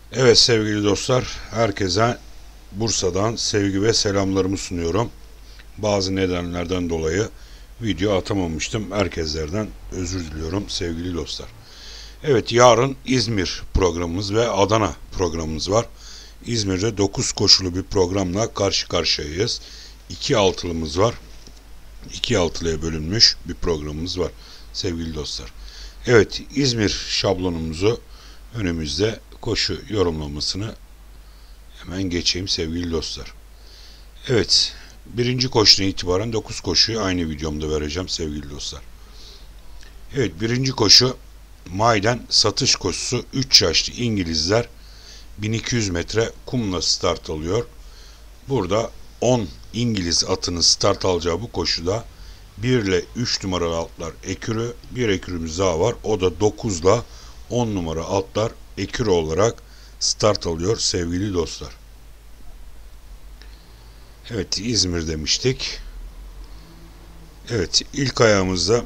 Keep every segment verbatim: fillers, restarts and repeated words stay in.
Evet sevgili dostlar, herkese Bursa'dan sevgi ve selamlarımı sunuyorum. Bazı nedenlerden dolayı video atamamıştım. Herkeslerden özür diliyorum sevgili dostlar. Evet, yarın İzmir programımız ve Adana programımız var. İzmir'de dokuz koşulu bir programla karşı karşıyayız. iki altılımız var. iki altılıya bölünmüş bir programımız var sevgili dostlar. Evet, İzmir şablonumuzu önümüzde, koşu yorumlamasını hemen geçeyim sevgili dostlar. Evet, birinci koşudan itibaren dokuz koşuyu aynı videomda vereceğim sevgili dostlar. Evet, birinci koşu Maiden satış koşusu. Üç yaşlı İngilizler bin iki yüz metre kumla start alıyor. Burada on İngiliz atının start alacağı bu koşuda bir ile üç numaralı atlar ekürü, bir ekürümüz daha var. O da dokuz ile on numara atlar ekürü olarak start alıyor sevgili dostlar. Evet, İzmir demiştik. Evet, ilk ayağımızda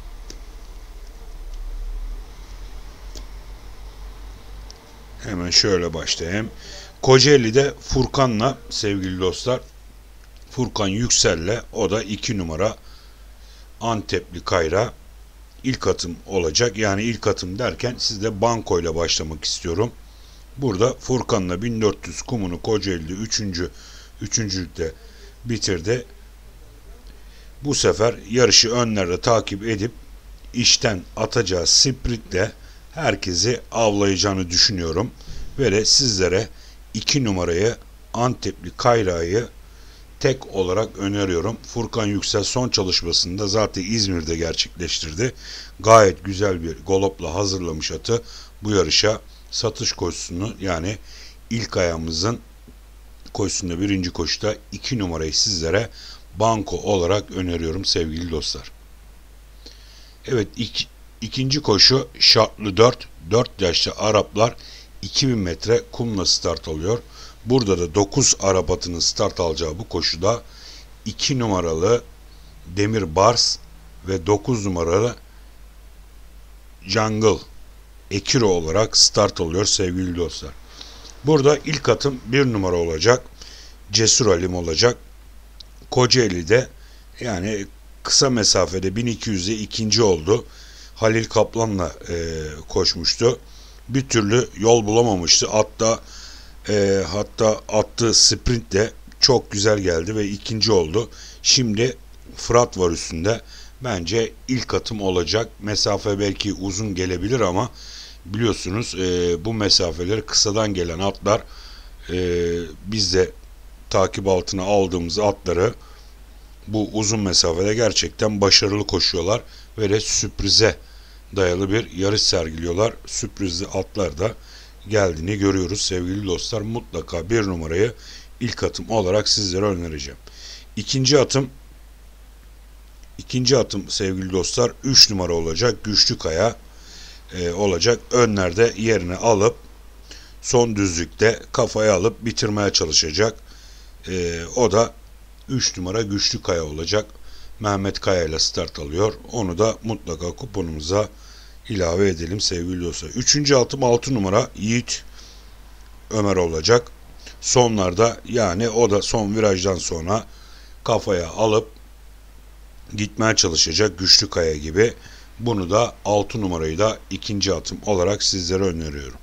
hemen şöyle başlayayım. Kocaeli'de Furkan'la sevgili dostlar. Furkan Yüksel'le, o da iki numara Antepli Kayra ilk atım olacak. Yani ilk atım derken sizde bankoyla başlamak istiyorum. Burada Furkan'la bin dört yüz kumunu Kocaeli'de üçüncü üçüncülükte bitirdi. Bu sefer yarışı önlerde takip edip işten atacağı sprintle herkesi avlayacağını düşünüyorum. Ve de sizlere iki numarayı Antepli Kayra'yı tek olarak öneriyorum. Furkan Yüksel son çalışmasında zaten İzmir'de gerçekleştirdi. Gayet güzel bir galopla hazırlamış atı bu yarışa. Satış koşusunu, yani ilk ayağımızın koşusunda, birinci koşuda iki numarayı sizlere banko olarak öneriyorum sevgili dostlar. Evet, ik, ikinci koşu şartlı dört. dört yaşlı Araplar iki bin metre kumla start alıyor. Burada da dokuz Arap atının start alacağı bu koşuda iki numaralı Demir Bars ve dokuz numaralı Jungle Ekiro olarak start alıyor sevgili dostlar. Burada ilk atım bir numara olacak. Cesur Halim olacak. Kocaeli'de, yani kısa mesafede bin iki yüzde ikinci oldu. Halil Kaplan'la e, koşmuştu. Bir türlü yol bulamamıştı. Hatta e, hatta attığı sprint de çok güzel geldi ve ikinci oldu. Şimdi Fırat var üstünde. Bence ilk atım olacak. Mesafe belki uzun gelebilir ama biliyorsunuz e, bu mesafeleri kısadan gelen atlar, e, biz de takip altına aldığımız atları bu uzun mesafede gerçekten başarılı koşuyorlar ve de sürprize dayalı bir yarış sergiliyorlar. Sürprizli atlar da geldiğini görüyoruz sevgili dostlar. Mutlaka bir numarayı ilk atım olarak sizlere önereceğim. İkinci atım ikinci atım sevgili dostlar üç numara olacak. Güçlü Kaya e, olacak. Önlerde yerini alıp son düzlükte kafaya alıp bitirmeye çalışacak. E, o da üç numara Güçlü Kaya olacak. Mehmet Kaya ile start alıyor. Onu da mutlaka kuponumuza ilave edelim sevgili dostlar. Üçüncü atım altı numara Yiğit Ömer olacak. Sonlarda, yani o da son virajdan sonra kafaya alıp gitmeye çalışacak Güçlü Kaya gibi. Bunu da altı numarayı da ikinci atım olarak sizlere öneriyorum.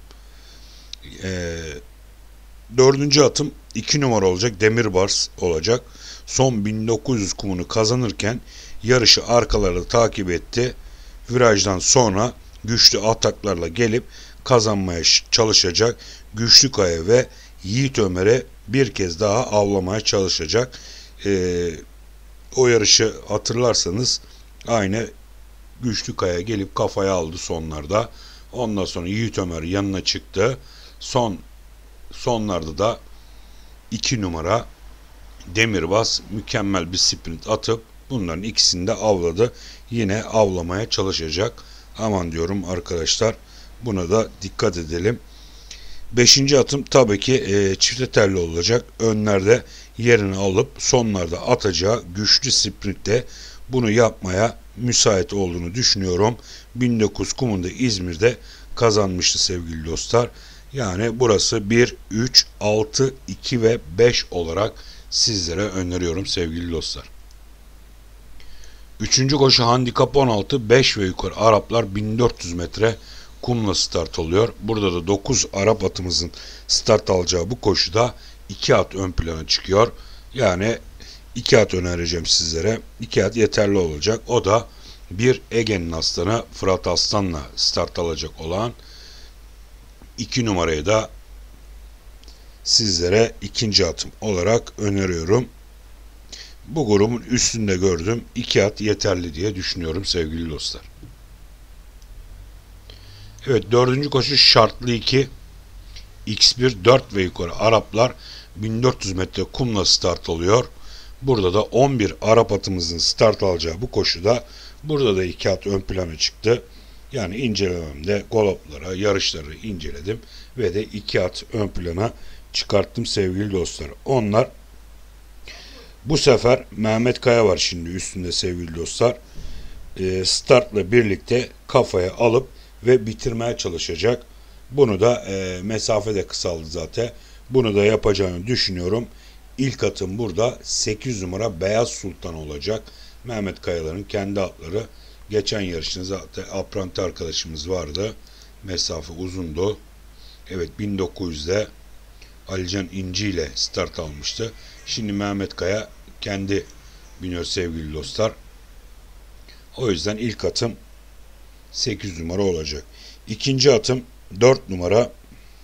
Ee, dördüncü atım iki numara olacak. Demirbars olacak. Son bin dokuz yüz kumunu kazanırken yarışı arkalarda takip etti. Virajdan sonra güçlü ataklarla gelip kazanmaya çalışacak Güçlü Kaya ve Yiğit Ömer'e bir kez daha avlamaya çalışacak. Ee, o yarışı hatırlarsanız aynı Güçlü Kaya gelip kafaya aldı sonlarda. Ondan sonra Yiğit Ömer yanına çıktı. Son sonlarda da iki numara Demirbas mükemmel bir sprint atıp bunların ikisini de avladı. Yine avlamaya çalışacak. Aman diyorum arkadaşlar, buna da dikkat edelim. Beşinci atım tabii ki e, çifte telli olacak. Önlerde yerini alıp sonlarda atacağı güçlü sprintte bunu yapmaya müsait olduğunu düşünüyorum. bin dokuz kumunda İzmir'de kazanmıştı sevgili dostlar. Yani burası bir, üç, altı, iki ve beş olarak sizlere öneriyorum sevgili dostlar. Üçüncü koşu handikap on altı, beş ve yukarı Araplar bin dört yüz metre kumla start oluyor. Burada da dokuz Arap atımızın start alacağı bu koşuda iki at ön plana çıkıyor. Yani iki at önereceğim sizlere. iki at yeterli olacak. O da bir Ege'nin aslanı Fırat Aslan'la start alacak olan iki numarayı da sizlere ikinci atım olarak öneriyorum. Bu grubun üstünde gördüm. iki at yeterli diye düşünüyorum sevgili dostlar. Evet, dördüncü koşu şartlı iki. X bir dört ve yukarı Araplar bin dört yüz metre kumla start oluyor. Burada da on bir Arap atımızın start alacağı bu koşuda burada da iki at ön plana çıktı. Yani incelememde galoplara, yarışları inceledim ve de iki at ön plana çıkarttım sevgili dostlar. Onlar bu sefer Mehmet Kaya var şimdi üstünde sevgili dostlar. E, startla birlikte kafaya alıp ve bitirmeye çalışacak. Bunu da e, mesafe de kısaldı zaten. Bunu da yapacağını düşünüyorum. İlk atım burada sekiz numara Beyaz Sultan olacak. Mehmet Kayalar'ın kendi atları. Geçen yarışında zaten apranti arkadaşımız vardı. Mesafe uzundu. Evet, bin dokuz yüzde Alican İnci ile start almıştı. Şimdi Mehmet Kaya kendi biniyor sevgili dostlar. O yüzden ilk atım sekiz numara olacak. İkinci atım dört numara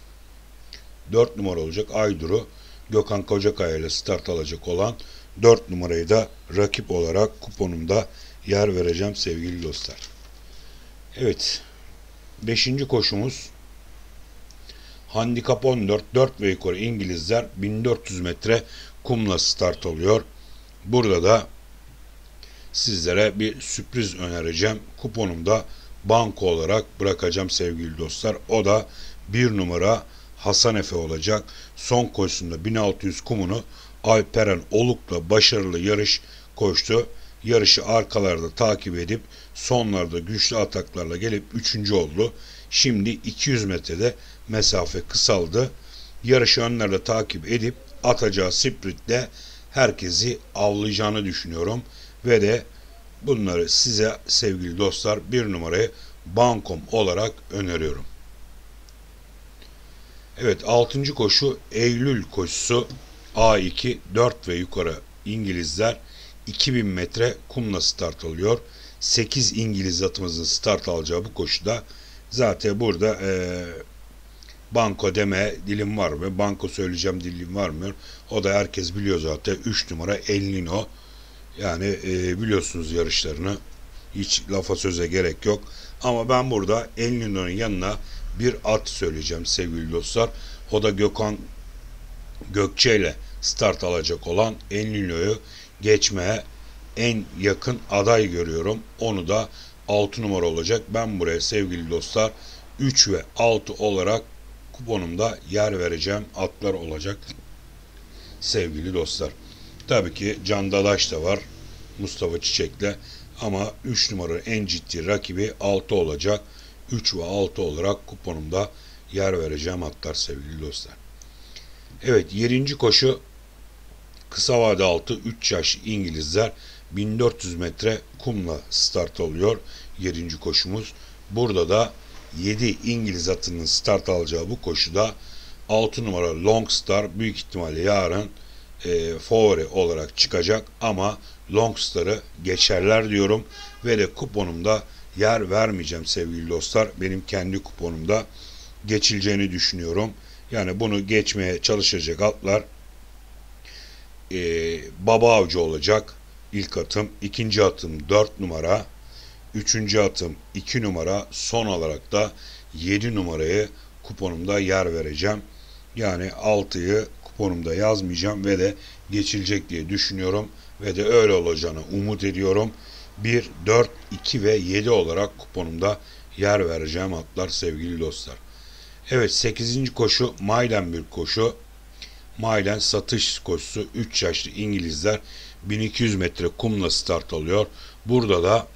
dört numara olacak. Aydur'u Gökhan Kocakaya ile start alacak olan dört numarayı da rakip olarak kuponumda yer vereceğim sevgili dostlar. Evet. beşinci koşumuz handikap on dört, dört ve yukarı İngilizler bin dört yüz metre kumla start oluyor. Burada da sizlere bir sürpriz önereceğim. Kuponumda banko olarak bırakacağım sevgili dostlar. O da bir numara Hasan Efe olacak. Son koşusunda bin altı yüz kumunu Alperen Oluk'la başarılı yarış koştu. Yarışı arkalarda takip edip sonlarda güçlü ataklarla gelip üçüncü oldu. Şimdi iki yüz metrede mesafe kısaldı. Yarışı önlerde takip edip atacağı spritle herkesi avlayacağını düşünüyorum. Ve de bunları size sevgili dostlar bir numarayı bankom olarak öneriyorum. Evet, altıncı koşu Eylül koşusu A iki dört ve yukarı İngilizler iki bin metre kumla start alıyor. sekiz İngiliz atımızın start alacağı bu koşuda zaten burada e, banko deme dilim var mı? Banko söyleyeceğim dilim var mı? O da herkes biliyor zaten. üç numara El Nino. Yani e, biliyorsunuz yarışlarını. Hiç lafa söze gerek yok. Ama ben burada El Nino'nun yanına bir at söyleyeceğim sevgili dostlar. O da Gökhan Gökçe ile start alacak olan El Nino'yu geçmeye en yakın aday görüyorum. Onu da altı numara olacak. Ben buraya sevgili dostlar üç ve altı olarak kuponumda yer vereceğim atlar olacak sevgili dostlar. Tabii ki Can Dadaş da var Mustafa Çiçek'le, ama üç numara en ciddi rakibi altı olacak. üç ve altı olarak kuponumda yer vereceğim atlar sevgili dostlar. Evet, yedinci koşu kısa vade altı üç yaş İngilizler bin dört yüz metre kumla start alıyor. yedinci koşumuz. Burada da yedi İngiliz atının start alacağı bu koşuda altı numara Longstar büyük ihtimalle yarın e, favori olarak çıkacak, ama Longstar'ı geçerler diyorum ve de kuponumda yer vermeyeceğim sevgili dostlar. Benim kendi kuponumda geçileceğini düşünüyorum. Yani bunu geçmeye çalışacak atlar e, Baba Avcı olacak ilk atım, ikinci atım dört numara, üçüncü atım iki numara, son olarak da yedi numarayı kuponumda yer vereceğim. Yani altıyı kuponumda yazmayacağım ve de geçilecek diye düşünüyorum ve de öyle olacağını umut ediyorum. bir, dört, iki ve yedi olarak kuponumda yer vereceğim atlar sevgili dostlar. Evet, sekizinci koşu Maylen bir koşu. Maylen satış koşusu üç yaşlı İngilizler bin iki yüz metre kumla start alıyor. Burada da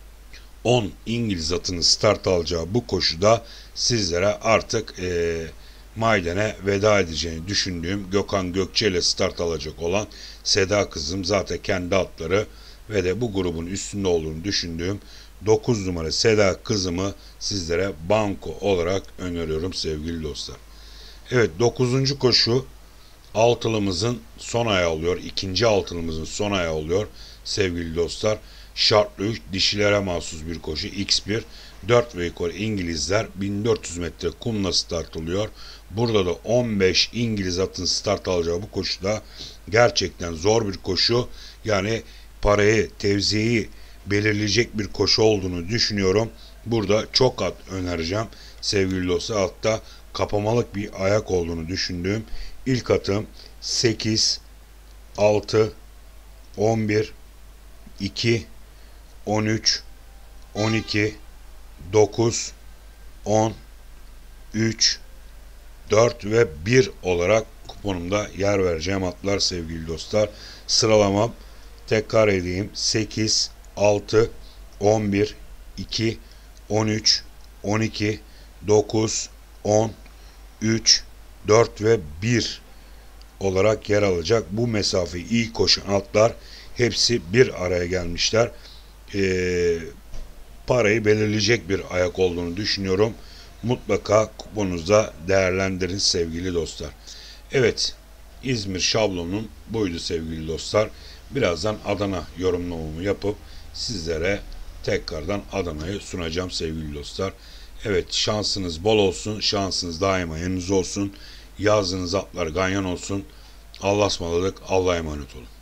on İngiliz atının start alacağı bu koşuda sizlere artık e, Maiden'e veda edeceğini düşündüğüm Gökhan Gökçe ile start alacak olan Seda Kızım, zaten kendi atları ve de bu grubun üstünde olduğunu düşündüğüm dokuz numara Seda Kızım'ı sizlere banko olarak öneriyorum sevgili dostlar. Evet, dokuzuncu koşu altılımızın son ayağı oluyor. İkinci altılımızın son ayağı oluyor sevgili dostlar. Şartlı üç, dişilere mahsus bir koşu. X bir dört ve yukarı İngilizler bin dört yüz metre kumla start alıyor. Burada da on beş İngiliz atın start alacağı bu koşuda gerçekten zor bir koşu. Yani parayı, tevziyi belirleyecek bir koşu olduğunu düşünüyorum. Burada çok at önereceğim sevgili dostlar. Hatta kapamalık bir ayak olduğunu düşündüğüm ilk atım sekiz, altı, on bir, iki, on üç, on iki, dokuz, on, üç, dört ve bir olarak kuponumda yer vereceğim atlar sevgili dostlar. Sıralamam tekrar edeyim: sekiz, altı, on bir, iki, on üç, on iki, dokuz, on, üç, dört ve bir olarak yer alacak. Bu mesafeyi iyi koşan atlar hepsi bir araya gelmişler. Ee, parayı belirleyecek bir ayak olduğunu düşünüyorum. Mutlaka kuponunuzda değerlendirin sevgili dostlar. Evet, İzmir şablonum buydu sevgili dostlar. Birazdan Adana yorumlamamı yapıp sizlere tekrardan Adana'yı sunacağım sevgili dostlar. Evet, şansınız bol olsun, şansınız daima yanınızda olsun. Yazdığınız atlar ganyan olsun. Allah'a ısmarladık, Allah'a emanet olun.